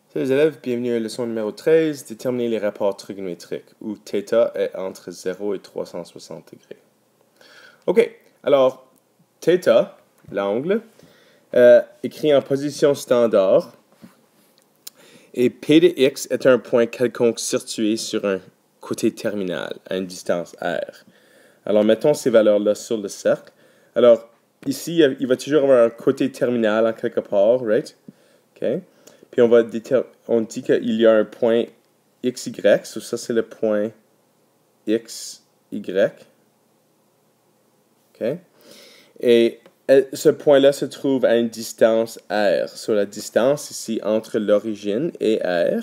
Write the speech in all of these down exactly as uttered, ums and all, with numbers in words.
Salut les élèves, bienvenue à la leçon numéro treize, déterminer les rapports trigonométriques, où θ est entre zéro et trois cent soixante degrés. Ok, alors θ, l'angle, euh, écrit en position standard, et P de x est un point quelconque situé sur un côté terminal, à une distance r. Alors mettons ces valeurs-là sur le cercle. Alors ici, il va toujours avoir un côté terminal en quelque part, right? Ok. Puis on va on dit qu'il y a un point xy, so ça c'est le point xy. Ok. Et ce point-là se trouve à une distance r. Sur la distance ici entre l'origine et r.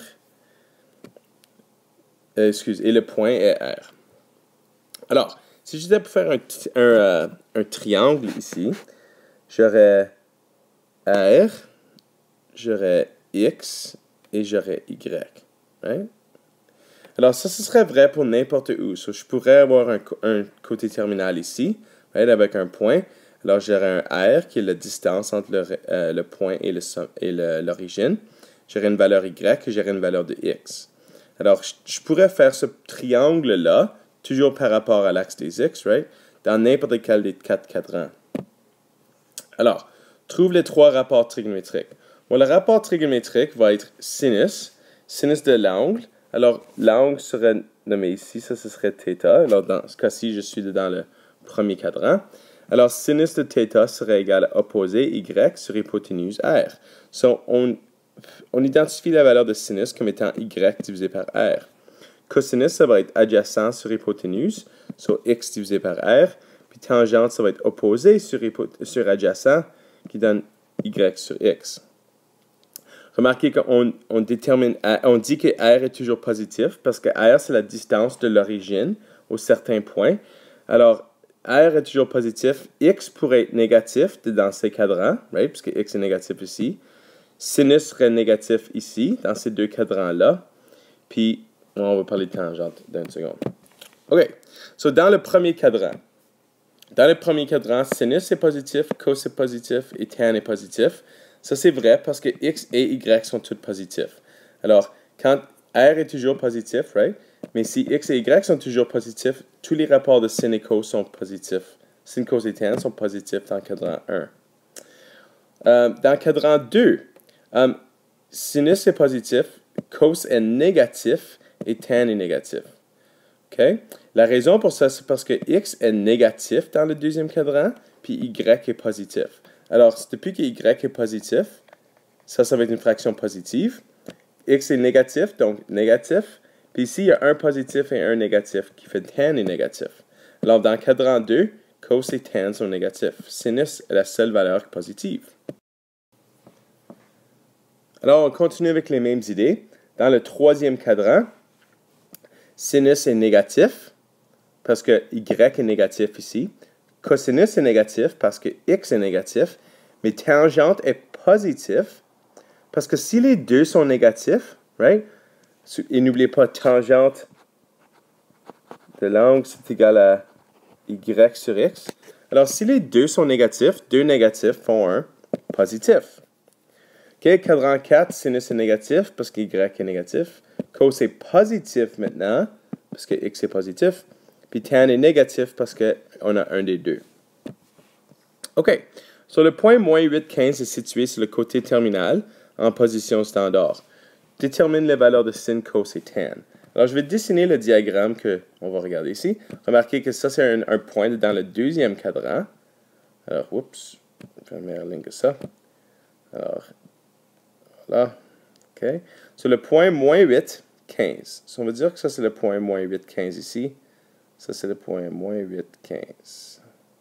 Euh, excuse, et le point est r. Alors, si j'étais pour faire un, un, euh, un triangle ici, j'aurais r, j'aurais x et j'aurais y. Right? Alors, ça, ce serait vrai pour n'importe où. So, je pourrais avoir un, un côté terminal ici, right, avec un point. Alors, j'aurais un r qui est la distance entre le, euh, le point et l'origine. J'aurais une valeur y et j'aurais une valeur de x. Alors, je, je pourrais faire ce triangle-là, toujours par rapport à l'axe des x, right, dans n'importe quel des quatre cadrans. Alors, trouve les trois rapports trigonométriques. Bon, le rapport trigonométrique va être sinus, sinus de l'angle. Alors, l'angle serait nommé ici, ça, ce serait θ. Alors, dans ce cas-ci, je suis dans le premier cadran. Alors, sinus de θ serait égal à opposé y sur hypoténuse r. So, on, on identifie la valeur de sinus comme étant y divisé par r. Cosinus, ça va être adjacent sur hypoténuse, so x divisé par r. Puis tangente, ça va être opposé sur, sur adjacent, qui donne y sur x. Remarquez qu'on on détermine, on dit que r est toujours positif parce que r, c'est la distance de l'origine au certain point. Alors, r est toujours positif. X pourrait être négatif dans ces cadrans, right, puisque x est négatif ici. Sinus serait négatif ici, dans ces deux cadrans-là. Puis, on va parler de tangente dans une seconde. OK. So, dans le premier cadran, dans le premier cadran, sinus est positif, cos est positif et tan est positif. Ça, c'est vrai parce que x et y sont tous positifs. Alors, quand r est toujours positif, right? Mais si x et y sont toujours positifs, tous les rapports de sin et cos sont positifs. Sin, cos et tan sont positifs dans le cadran un. Euh, dans le cadran deux, um, sinus est positif, cos est négatif et tan est négatif. Okay? La raison pour ça, c'est parce que x est négatif dans le deuxième cadran, puis y est positif. Alors, depuis que y est positif, ça, ça va être une fraction positive. X est négatif, donc négatif. Puis ici, il y a un positif et un négatif qui fait tan est négatif. Alors, dans le cadran deux, cos et tan sont négatifs. Sinus est la seule valeur positive. Alors, on continue avec les mêmes idées. Dans le troisième cadran, sinus est négatif, parce que y est négatif ici. Cosinus est négatif, parce que x est négatif. Mais tangente est positif, parce que si les deux sont négatifs, right? Et n'oubliez pas, tangente de l'angle, c'est égal à y sur x. Alors, si les deux sont négatifs, deux négatifs font un positif. OK, cadran quatre, sinus est négatif, parce que y est négatif. Cos est positif maintenant, parce que x est positif. Puis tan est négatif, parce qu'on a un des deux. OK. So, le point moins huit virgule quinze est situé sur le côté terminal, en position standard. Détermine les valeurs de sin, cos et tan. Alors, je vais dessiner le diagramme qu'on va regarder ici. Remarquez que ça, c'est un, un point dans le deuxième cadran. Alors, oups, je vais faire une meilleure ligne que ça. Alors, voilà. OK. So, le point moins huit virgule quinze. So, on va dire que ça, c'est le point moins huit virgule quinze ici. Ça, c'est le point moins huit virgule quinze.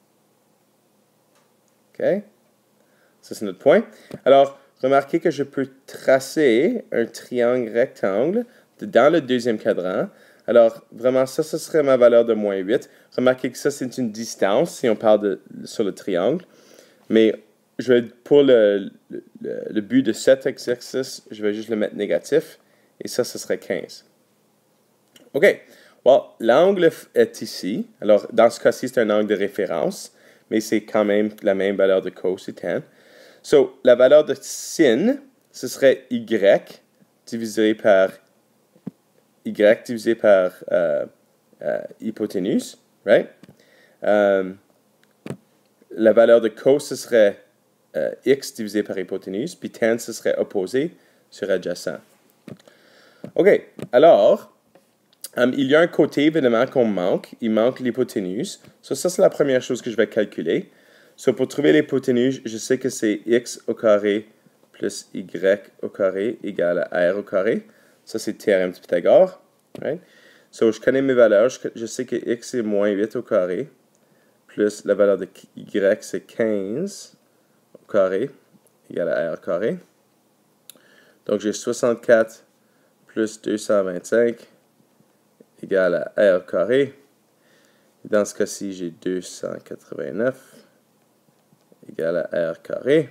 OK? Ça, c'est notre point. Alors, remarquez que je peux tracer un triangle rectangle dans le deuxième cadran. Alors, vraiment, ça, ce serait ma valeur de moins huit. Remarquez que ça, c'est une distance si on parle de, sur le triangle. Mais je vais, pour le, le, le but de cet exercice, je vais juste le mettre négatif. Et ça, ce serait quinze. OK. Well, l'angle est ici. Alors, dans ce cas-ci, c'est un angle de référence. Mais c'est quand même la même valeur de cos et tan. So, la valeur de sin, ce serait y divisé par y divisé par euh, euh, hypoténuse, right? Euh, la valeur de cos, ce serait euh, x divisé par hypoténuse, puis tan, ce serait opposé sur adjacent. OK, alors, um, il y a un côté, évidemment, qu'on manque. Il manque l'hypoténuse. So, ça, c'est la première chose que je vais calculer. So, pour trouver l'hypoténuse, je sais que c'est x au carré plus y au carré égale à r au carré. Ça, c'est le théorème de Pythagore. Right? So, je connais mes valeurs. Je, je sais que x est moins huit au carré, plus la valeur de y, c'est quinze au carré égale à r au carré. Donc, j'ai soixante-quatre plus deux cent vingt-cinq égale à r au carré. Dans ce cas-ci, j'ai deux cent quatre-vingt-neuf égale à r carré,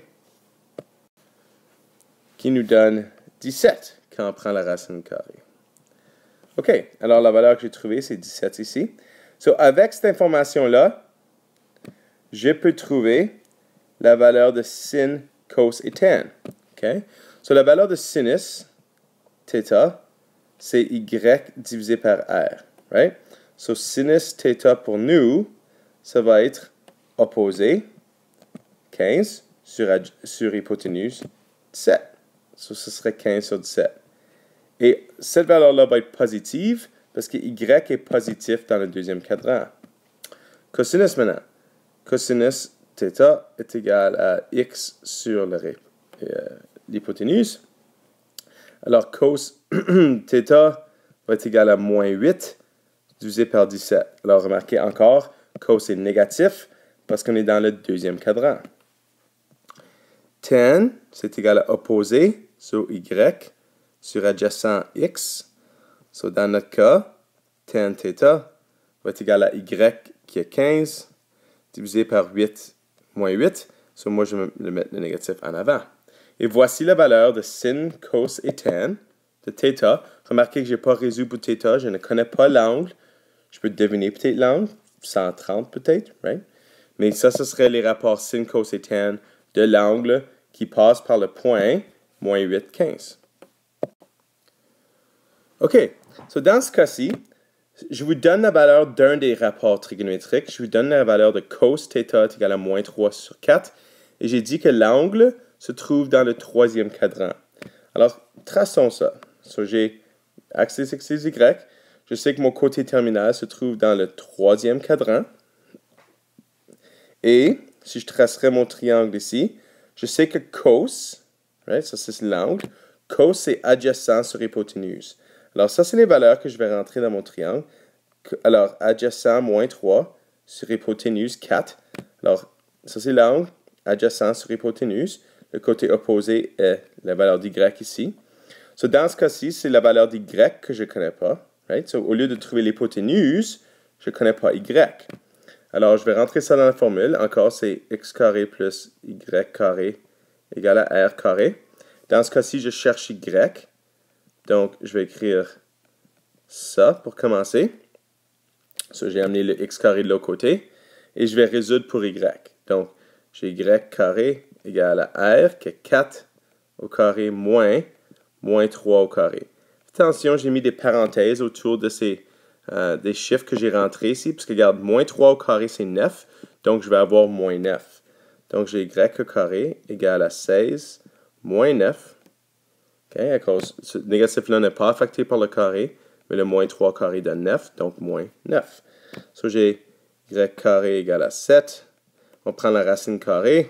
qui nous donne dix-sept quand on prend la racine carrée. OK, alors la valeur que j'ai trouvée, c'est dix-sept ici. So, avec cette information-là, je peux trouver la valeur de sin, cos et tan. OK? So, la valeur de sinus, θ, c'est y divisé par r. Right? So, sinus θ pour nous, ça va être opposé, quinze, sur, sur hypoténuse, dix-sept. So, ce serait quinze sur dix-sept. Et cette valeur-là va être positive parce que y est positif dans le deuxième cadran. Cosinus maintenant. Cosinus θ est égal à x sur l'hypoténuse. Alors, cos θ va être égal à moins huit divisé par dix-sept. Alors, remarquez encore, cos est négatif parce qu'on est dans le deuxième cadran. Tan, c'est égal à opposé sur y sur adjacent x. So, dans notre cas, tan θ va être égal à y qui est quinze divisé par huit moins huit. So, moi, je vais mettre le négatif en avant. Et voici la valeur de sin, cos et tan de θ. Remarquez que je n'ai pas résolu pour θ. Je ne connais pas l'angle. Je peux deviner peut-être l'angle. cent trente peut-être, right? Mais ça, ce serait les rapports sin, cos et tan de l'angle qui passe par le point moins huit, quinze. OK. So, dans ce cas-ci, je vous donne la valeur d'un des rapports trigonométriques. Je vous donne la valeur de cos θ est égal à moins trois sur quatre. Et j'ai dit que l'angle se trouve dans le troisième cadran. Alors, traçons ça. So, j'ai axis, x, y. Je sais que mon côté terminal se trouve dans le troisième cadran. Et si je tracerais mon triangle ici, je sais que cos, right, ça c'est l'angle, cos c'est adjacent sur hypoténuse. Alors, ça c'est les valeurs que je vais rentrer dans mon triangle. Alors, adjacent moins trois sur hypoténuse quatre. Alors, ça c'est l'angle, adjacent sur hypoténuse. Le côté opposé est la valeur d'y ici. So, dans ce cas-ci, c'est la valeur d'y que je ne connais pas. Right? So, au lieu de trouver l'hypoténuse, je ne connais pas y. Alors, je vais rentrer ça dans la formule. Encore, c'est x carré plus y carré égale à r carré. Dans ce cas-ci, je cherche y. Donc, je vais écrire ça pour commencer. So, j'ai amené le x carré de l'autre côté. Et je vais résoudre pour y. Donc, j'ai y carré égale à r, qui est quatre au carré moins, moins trois au carré. Attention, j'ai mis des parenthèses autour de ces euh, des chiffres que j'ai rentrés ici, parce que regarde, moins trois au carré, c'est neuf, donc je vais avoir moins neuf. Donc, j'ai y au carré égale à seize moins neuf. Okay, à cause, ce négatif-là n'est pas affecté par le carré, mais le moins trois au carré donne neuf, donc moins neuf. So, j'ai y carré égale à sept. On prend la racine carrée.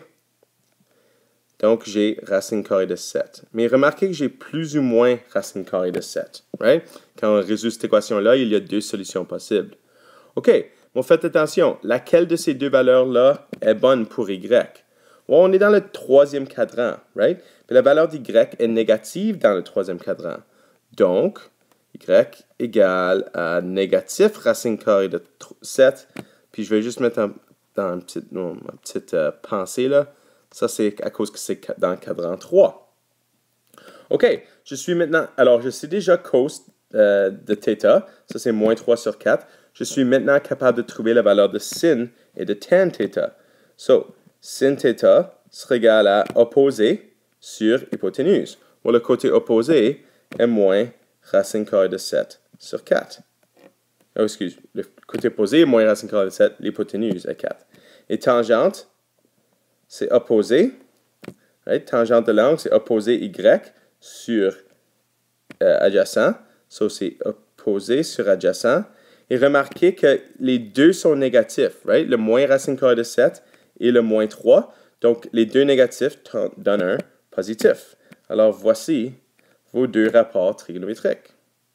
Donc, j'ai racine carrée de sept. Mais remarquez que j'ai plus ou moins racine carrée de sept. Right? Quand on résout cette équation-là, il y a deux solutions possibles. OK, bon, faites attention. Laquelle de ces deux valeurs-là est bonne pour y? Bon, on est dans le troisième cadran. Right? Puis la valeur d'y est négative dans le troisième cadran. Donc, y égale à négatif racine carrée de sept. Puis je vais juste mettre un, dans une petite, non, ma petite euh, pensée là. Ça, c'est à cause que c'est dans le cadran trois. OK, je suis maintenant... Alors, je sais déjà cos euh, de θ. Ça, c'est moins trois sur quatre. Je suis maintenant capable de trouver la valeur de sin et de tan θ. So, sin θ sera égal à opposé sur hypoténuse. Bon, le côté opposé est moins racine carrée de sept sur quatre. Oh, excuse, le côté opposé est moins racine carrée de sept, l'hypoténuse est quatre. Et tangente, c'est opposé. Right? Tangente de l'angle, c'est opposé y sur euh, adjacent. So, c'est opposé sur adjacent. Et remarquez que les deux sont négatifs. Right? Le moins racine carrée de sept et le moins trois. Donc, les deux négatifs donnent un positif. Alors, voici vos deux rapports trigonométriques.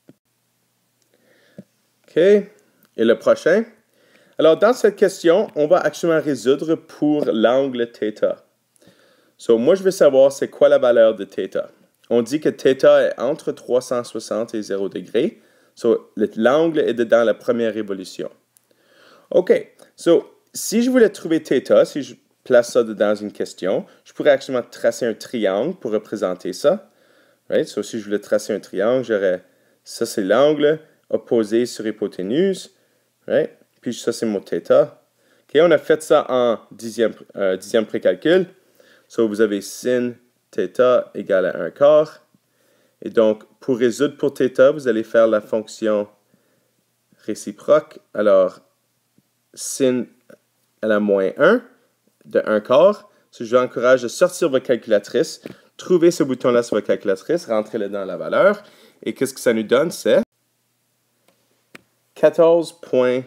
OK. Et le prochain. Alors, dans cette question, on va actuellement résoudre pour l'angle θ. So, moi, je veux savoir c'est quoi la valeur de θ. On dit que θ est entre trois cent soixante et zéro degré. So, l'angle est dans la première révolution. OK. So, si je voulais trouver θ, si je place ça dans une question, je pourrais actuellement tracer un triangle pour représenter ça. Right? So, si je voulais tracer un triangle, j'aurais ça, c'est l'angle opposé sur hypoténuse. Right? Puis ça, c'est mon θ. OK, on a fait ça en dixième, euh, dixième précalcul. So, vous avez sin θ égale à un quart. Et donc, pour résoudre pour θ, vous allez faire la fonction réciproque. Alors, sin à la moins un de un quart. So, je vous encourage de sortir votre calculatrice, trouver ce bouton-là sur votre calculatrice, rentrez-le dans la valeur. Et qu'est-ce que ça nous donne? C'est quatorze virgule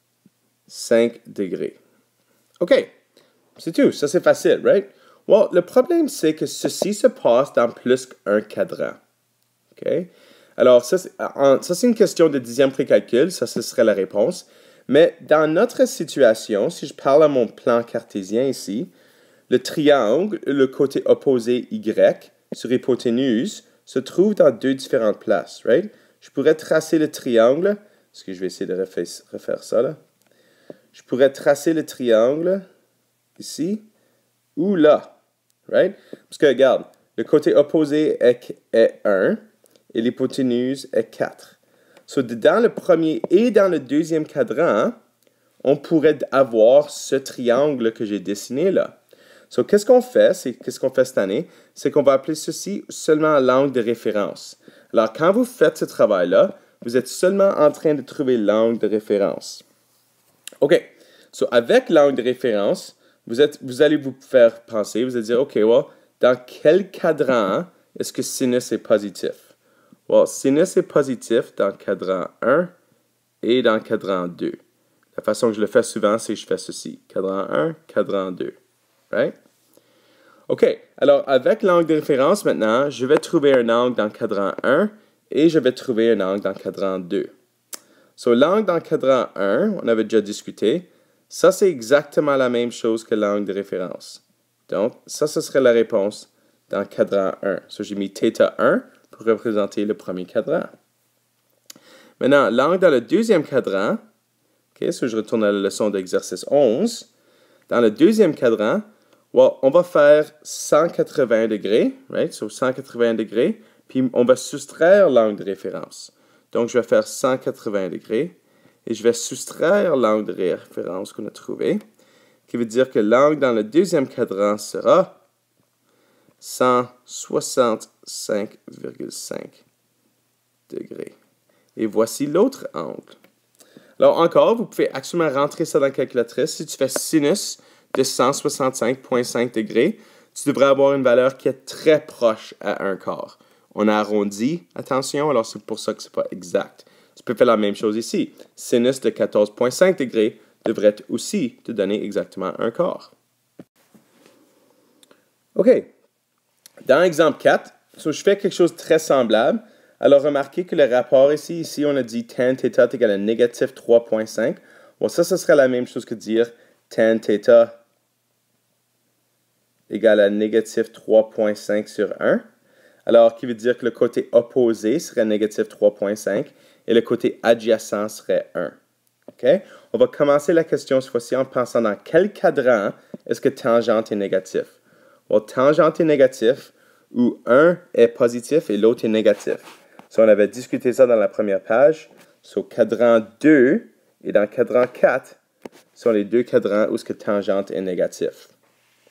cinq degrés. OK, c'est tout. Ça, c'est facile, right? Well, le problème, c'est que ceci se passe dans plus qu'un cadran. OK? Alors, ça, c'est une question de dixième précalcul. Ça, ce serait la réponse. Mais dans notre situation, si je parle à mon plan cartésien ici, le triangle, le côté opposé Y, sur hypoténuse, se trouve dans deux différentes places, right? Je pourrais tracer le triangle. Est-ce que je vais essayer de refaire, refaire ça, là? Je pourrais tracer le triangle ici ou là, right? Parce que, regarde, le côté opposé est, est un et l'hypoténuse est quatre. So, dans le premier et dans le deuxième cadran, on pourrait avoir ce triangle que j'ai dessiné là. So, qu'est-ce qu'on fait? C'est, qu'est-ce qu'on fait cette année? C'est qu'on va appeler ceci seulement l'angle de référence. Alors, quand vous faites ce travail-là, vous êtes seulement en train de trouver l'angle de référence. OK. So, avec l'angle de référence, vous, êtes, vous allez vous faire penser, vous allez dire, OK, well, dans quel cadran est-ce que sinus est positif? Well, sinus est positif dans le cadran un et dans le cadran deux. La façon que je le fais souvent, c'est que je fais ceci. Cadran un, cadran deux. Right? OK. Alors, avec l'angle de référence, maintenant, je vais trouver un angle dans le cadran un et je vais trouver un angle dans le cadran deux. So, l'angle dans le cadran un, on avait déjà discuté, ça, c'est exactement la même chose que l'angle de référence. Donc, ça, ce serait la réponse dans le cadran un. So, j'ai mis θ un pour représenter le premier cadran. Maintenant, l'angle dans le deuxième cadran, OK, so je retourne à la leçon d'exercice onze. Dans le deuxième cadran, well, on va faire cent quatre-vingts degrés, right? So, cent quatre-vingts degrés, puis on va soustraire l'angle de référence. Donc, je vais faire cent quatre-vingts degrés. Et je vais soustraire l'angle de référence qu'on a trouvé, qui veut dire que l'angle dans le deuxième cadran sera cent soixante-cinq virgule cinq degrés. Et voici l'autre angle. Alors encore, vous pouvez actuellement rentrer ça dans la calculatrice. Si tu fais sinus de cent soixante-cinq virgule cinq degrés, tu devrais avoir une valeur qui est très proche à un quart. On a arrondi, attention, alors c'est pour ça que ce n'est pas exact. Tu peux faire la même chose ici. Sinus de quatorze virgule cinq degrés devrait aussi te donner exactement un quart. OK. Dans l'exemple quatre, so je fais quelque chose de très semblable. Alors, remarquez que le rapport ici, ici, on a dit tan θ est égal à négatif trois virgule cinq. Bon, ça, ce serait la même chose que dire tan θ égale à négatif trois virgule cinq sur un. Alors, qui veut dire que le côté opposé serait négatif trois virgule cinq et le côté adjacent serait un. OK? On va commencer la question cette fois-ci en pensant dans quel cadran est-ce que tangente est négatif. Bon, tangente est négatif où un est positif et l'autre est négatif. So, on avait discuté ça dans la première page. So, cadran deux et dans cadran quatre sont les deux cadrans où ce que tangente est négatif.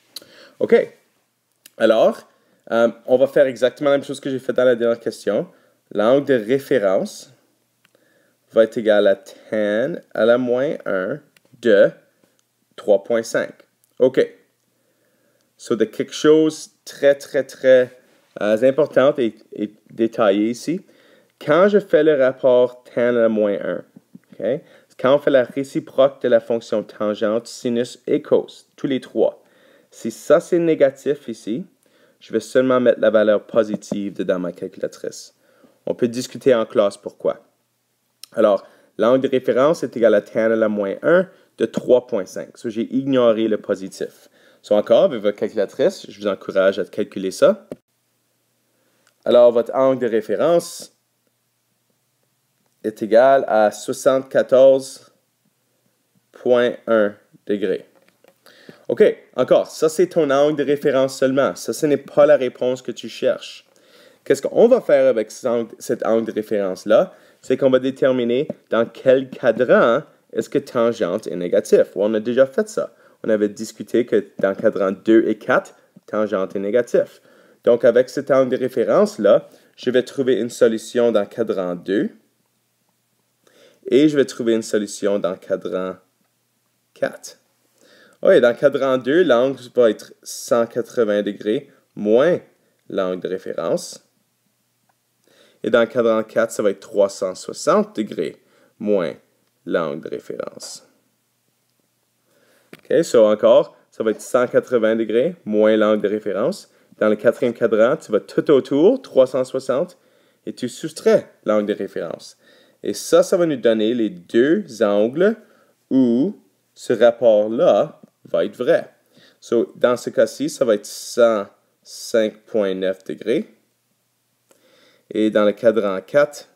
OK. Alors, euh, on va faire exactement la même chose que j'ai fait dans la dernière question. l'angle de référence va être égal à tan à la moins un de trois virgule cinq. OK. So, de quelque chose très, très, très euh, important et, et détaillé ici. Quand je fais le rapport tan à la moins un, okay, quand on fait la réciproque de la fonction tangente, sinus et cos, tous les trois, si ça c'est négatif ici, je vais seulement mettre la valeur positive dans ma calculatrice. On peut discuter en classe pourquoi. Alors, l'angle de référence est égal à tan à la moins un de trois virgule cinq. So, j'ai ignoré le positif. So, encore, avec votre calculatrice, je vous encourage à calculer ça. Alors, votre angle de référence est égal à soixante-quatorze virgule un degrés. OK, encore, ça c'est ton angle de référence seulement. Ça, ce n'est pas la réponse que tu cherches. Qu'est-ce qu'on va faire avec cet angle de référence-là? C'est qu'on va déterminer dans quel cadran est-ce que tangente est négatif. On a déjà fait ça. On avait discuté que dans cadran deux et quatre, tangente est négatif. Donc, avec cet angle de référence-là, je vais trouver une solution dans cadran deux et je vais trouver une solution dans cadran quatre. Oui, dans cadran deux, l'angle va être cent quatre-vingts degrés moins l'angle de référence. Et dans cadran quatre, ça va être trois cent soixante degrés moins l'angle de référence. OK, so encore, ça va être cent quatre-vingts degrés moins l'angle de référence. Dans le quatrième cadran, tu vas tout autour, trois cent soixante, et tu soustrais l'angle de référence. Et ça, ça va nous donner les deux angles où ce rapport-là va être vrai. So, dans ce cas-ci, ça va être cent cinq virgule neuf degrés. Et dans le cadran quatre,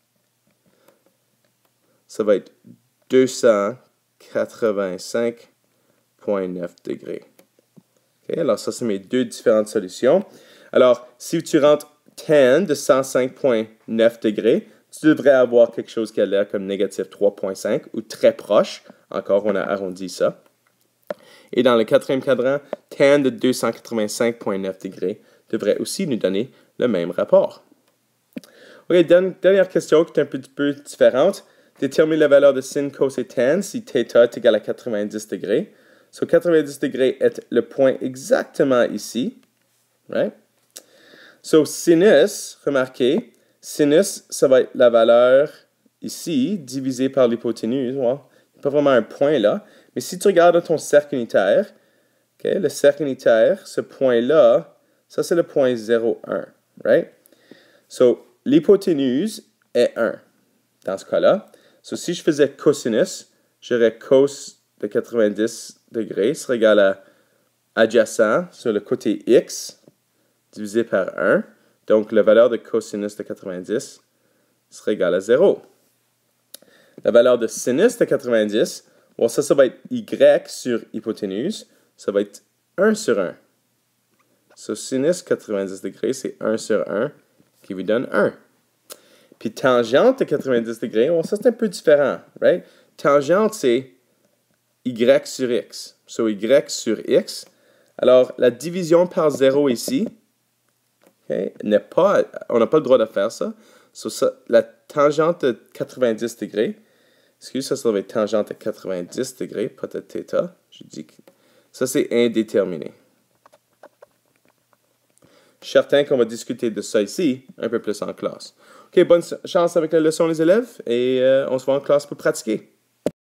ça va être deux cent quatre-vingt-cinq virgule neuf degrés. Okay, alors, ça, c'est mes deux différentes solutions. Alors, si tu rentres tan de cent cinq virgule neuf degrés, tu devrais avoir quelque chose qui a l'air comme négatif trois virgule cinq ou très proche. Encore, on a arrondi ça. Et dans le quatrième cadran, tan de deux cent quatre-vingt-cinq virgule neuf degrés devrait aussi nous donner le même rapport. OK, dernière question qui est un petit peu différente. Détermine la valeur de sin, cos et tan si θ est égal à quatre-vingt-dix degrés. So, quatre-vingt-dix degrés est le point exactement ici. Right? So, sinus, remarquez, sinus, ça va être la valeur ici, divisée par l'hypoténuse. Well, il n'y a pas vraiment un point là. Mais si tu regardes ton cercle unitaire, okay, le cercle unitaire, ce point-là, ça c'est le point zéro un. Right? So, l'hypoténuse est un dans ce cas-là. So, si je faisais cosinus, j'aurais cos de quatre-vingt-dix degrés serait égal à adjacent sur le côté x divisé par un. Donc, la valeur de cosinus de quatre-vingt-dix serait égale à zéro. La valeur de sinus de quatre-vingt-dix, bon, ça, ça va être y sur hypoténuse. Ça va être un sur un. So, sinus quatre-vingt-dix degrés, c'est un sur un qui vous donne un. Puis tangente de quatre-vingt-dix degrés, bon, ça c'est un peu différent, right? Tangente, c'est y sur x. So, y sur x. Alors, la division par zéro ici, okay, n'est pas, on n'a pas le droit de faire ça. So, ça la tangente de quatre-vingt-dix degrés, excusez, ça, ça va être tangente de quatre-vingt-dix degrés, pas de θ. Je dis que ça, c'est indéterminé. Je suis certain qu'on va discuter de ça ici un peu plus en classe. OK, bonne chance avec la leçon, les élèves, et euh, on se voit en classe pour pratiquer.